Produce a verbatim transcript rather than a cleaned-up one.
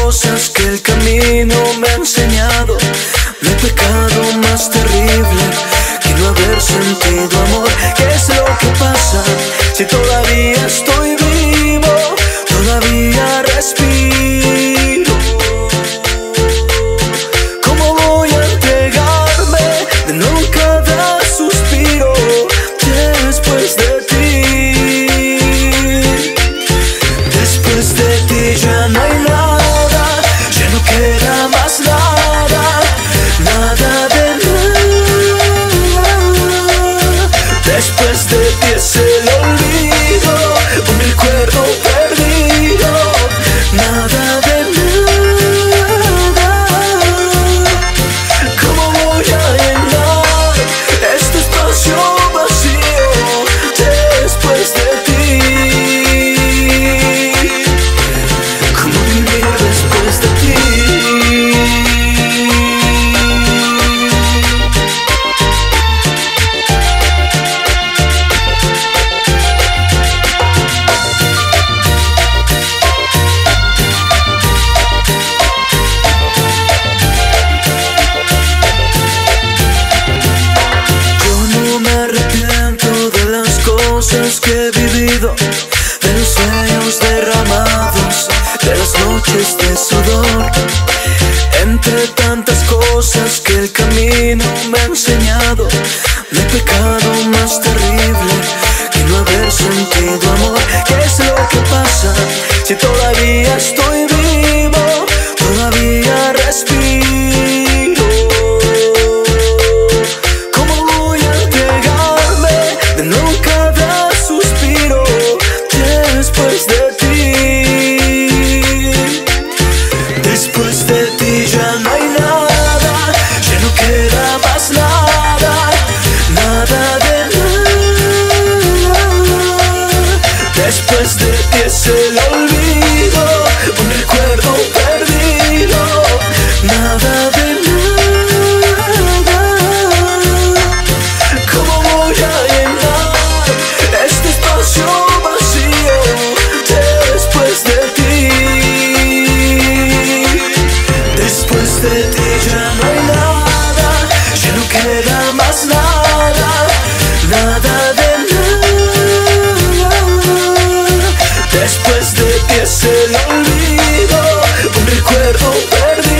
cosas que el camino me ha enseñado. No hay pecado más terrible que no haber sentido amor. ¿Qué es lo que pasa si todavía estoy vivo? Todavía respiro. ¿Cómo voy a entregarme de nuevo cada suspiro después de ti? Después de ti ya no hay nada, ya no queda más nada, nada de nada. Después de ti es el olvido, un recuerdo perdido, nada de nada. ¿Cómo voy a llenar este espacio vacío después de ti? ¿Cómo vivir después de ti? Que he vivido, de los sueños derramados, de las noches de sudor, entre tantas cosas que el camino me ha enseñado. No hay pecado más terrible que no haber sentido amor. ¿Qué es lo que pasa si todavía estoy vivo? Todavía respiro. ¿Cómo voy a entregarme de nuevo cada suspiro después de ti? Después de ti ya no hay nada, ya no queda más nada, nada de nada. Después de ti es el olvido, un recuerdo perdido, nada de nada. ¿Cómo voy a llenar este espacio vacío después de ti? Después de ti ya no hay nada, ya no queda más nada, nada de nada. Después de ti es el olvido, un recuerdo perdido.